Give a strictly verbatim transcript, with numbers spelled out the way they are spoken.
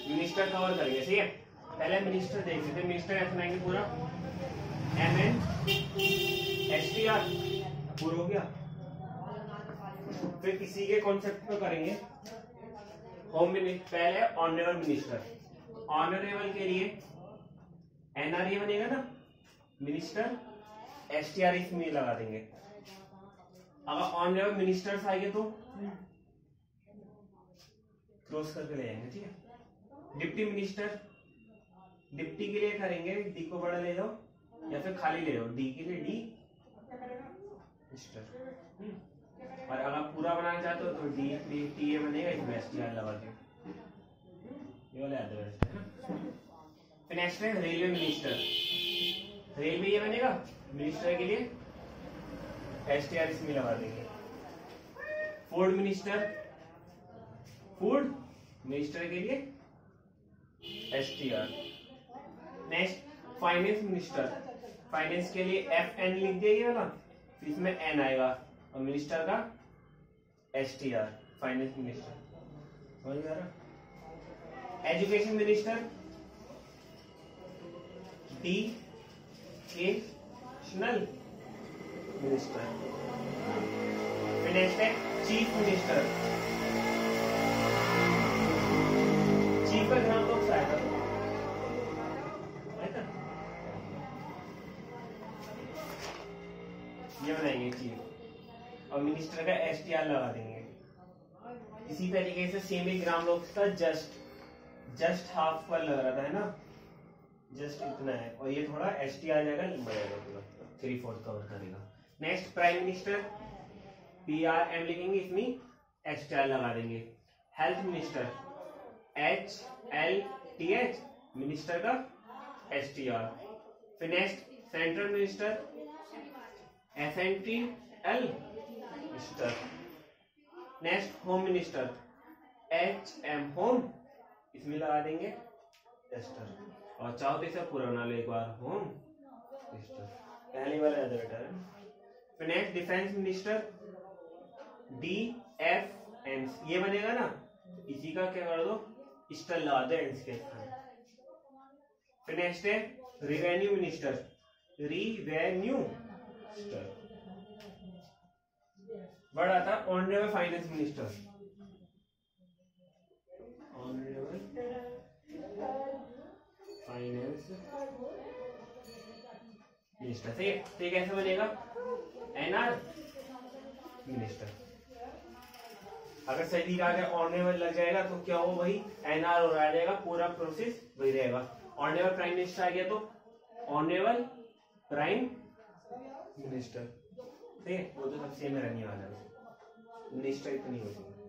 Minister cover करेंगे, ठीक है। पहले मिनिस्टर देख लेते हैं। मिनिस्टर ऐसे बनाएंगे पूरा M N S T R, पूरा हो गया। फिर किसी के कॉन्सेप्ट पे करेंगे होम मिनिस्टर। पहले ऑनरेबल मिनिस्टर, ऑनरेबल के लिए एन आर ए बनेगा ना, मिनिस्टर एस टी आर इसमें लगा देंगे। अगर ऑनरेबल मिनिस्टर्स आएंगे तो क्रॉस करके ले जाएंगे, ठीक है। डिप्टी मिनिस्टर, डिप्टी के लिए करेंगे डी को बड़ा ले जाओ या फिर खाली ले जाओ, डी के लिए डी मिनिस्टर। और अगर पूरा बनाना चाहते हो तो डी डी टी ए बनेगा, इसमें एस टी आर लगा के, ये वाला याद है ना। फिर नेक्स्ट है रेलवे मिनिस्टर, रेलवे ये बनेगा, मिनिस्टर के लिए एस टी आर इसमें लगा देंगे। फूड मिनिस्टर, फूड मिनिस्टर के लिए S T R. Next finance minister, finance के लिए एफ एन लिख दिया वाला, फिर इसमें एन आएगा और मिनिस्टर का S T R, finance minister. समझ में आ रहा। Education minister D educational minister. फिर नेक्स्ट है चीफ मिनिस्टर, चीफ का नाम तो आएगा ये बनाएंगे चीफ, और मिनिस्टर का एस टी आर लगा देंगे। इसी तरीके से सेम ही ग्राम लोक का जस्ट जस्ट हाफ पर लग रहा था, है ना, जस्ट इतना है, और ये थोड़ा एस टी आर जाएगा, लंबा जाएगा, पूरा थ्री फोर्थ कवर करेगा। Next prime minister, P R M लिखेंगे, इसमें एस टी आर लगा देंगे। Health minister H L T H, minister का एस टी आर। फिर next central minister S N T L minister. Next home minister H M home, इसमें लगा देंगे ester, और चाहो तो इसे पूरा बना लो एक बार, होम मिनिस्टर, पहली बार याद रखा है। फिर next defence minister D F N, ये बनेगा ना, इसी का क्या कर दो स्टर लगा दो एंड्स के। फिर नेक्स्ट है रिवेन्यू मिनिस्टर, रिवेन्यू मिनिस्टर। बड़ा था honourable finance minister, honourable finance minister, सही है। तो कैसे बनेगा एनआर मिनिस्टर। अगर सही आ गया ऑनरेबल लग जाएगा तो क्या हो, वही एनआर और आ जाएगा, पूरा प्रोसेस वही रहेगा। ऑनरेबल प्राइम मिनिस्टर आ गया तो ऑनरेबल प्राइम मिनिस्टर, ठीक है, वो तो सब सेम रहने वाला है, मिनिस्टर इतनी होती है।